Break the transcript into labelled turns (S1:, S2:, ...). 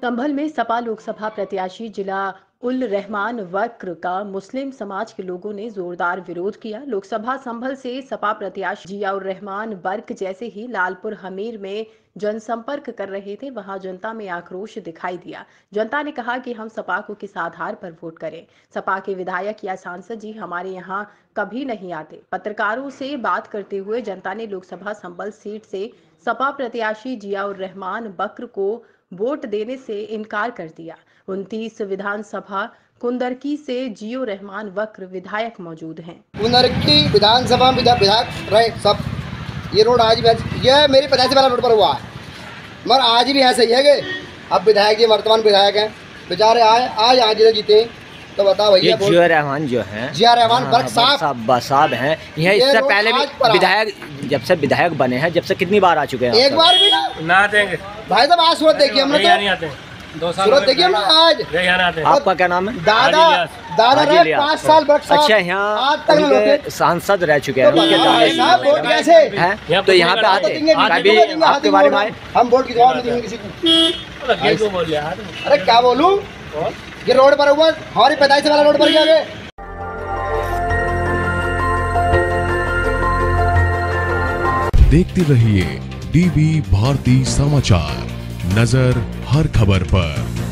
S1: संभल में सपा लोकसभा प्रत्याशी जिला उल रहमान वक्र का मुस्लिम समाज के लोगों ने जोरदार विरोध किया। लोकसभा संभल से सपा प्रत्याशी जिया उर रहमान वर्क जैसे ही लालपुर हमीर में जनसंपर्क कर रहे थे, वहां जनता में आक्रोश दिखाई दिया। जनता ने कहा कि हम सपा को किस आधार पर वोट करें। सपा के विधायक या सांसद जी हमारे यहाँ कभी नहीं आते। पत्रकारों से बात करते हुए जनता ने लोकसभा संभल सीट से सपा प्रत्याशी जिया उर रहमान वक्र को वोट देने से इनकार कर दिया। 29 विधानसभा कुंदरकी से जियो रहमान वक्र विधायक मौजूद हैं।
S2: कुंदरकी विधानसभा विधायक रहे सब। ये रोड आज भी, ये मेरी 50 वाला रोड पर हुआ है, मगर आज भी ऐसा ही है कि अब विधायक जी वर्तमान विधायक हैं, बेचारे आज यहाँ जीते तो बताओ भैया।
S3: जिया रहमान जो है,
S2: जिया रहमान वर्क
S3: साहब हैं, यह इससे पहले भी विधायक, जब से विधायक बने हैं, जब से कितनी बार आ चुके हैं?
S2: एक बार भी ना देंगे भाई साहब। आज सूरत देखिए हमने, तो सूरत देखिए हमने आज।
S3: आपका क्या नाम है?
S2: दादा रहे 5 साल वर्क।
S3: अच्छा, यहाँ सांसद रह चुके हैं, तो यहाँ पे आते कभी आपके बारे में आए?
S2: हम वोट की जवाब नहीं देंगे किसी को। अरे क्या बोलूं, ये रोड पर हुआ हमारी 45 वाला रोड पर क्या गए।
S4: देखते रहिए डीवी भारती समाचार, नजर हर खबर पर।